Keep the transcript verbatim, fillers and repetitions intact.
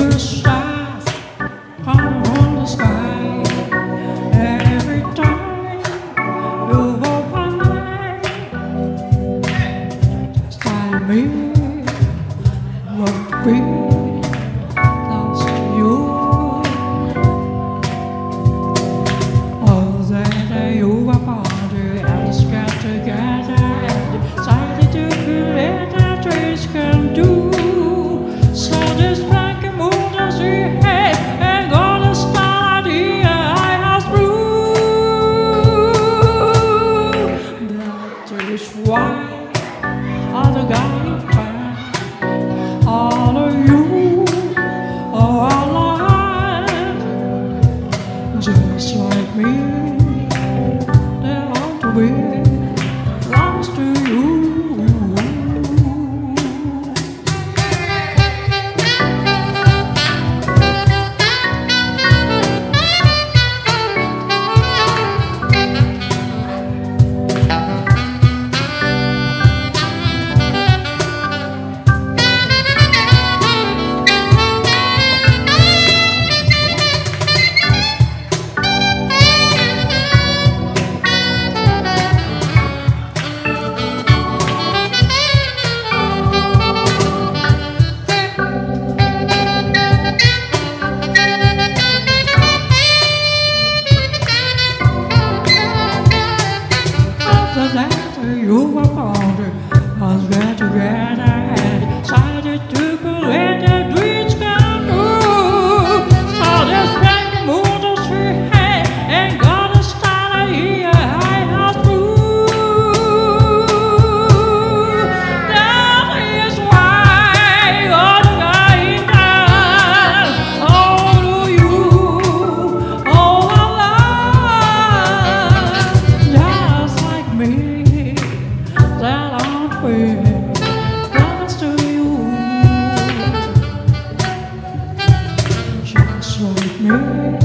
the stars hung on the sky. Every time you walk by, just like me, won't be close to you. All that you are parted and scared together and decided to create a trees can do. So this black moon does see head and gonna start the eyes through. That is why all the guys find all of you are alive, just like me. They want to be lost to you. After you were born, I was glad together and decided to create a dreams come true. So this black moon to see and gonna start a year I have through. That is why all the guys down, all of you, all alive, just like me. That aren't we close to you, just like me.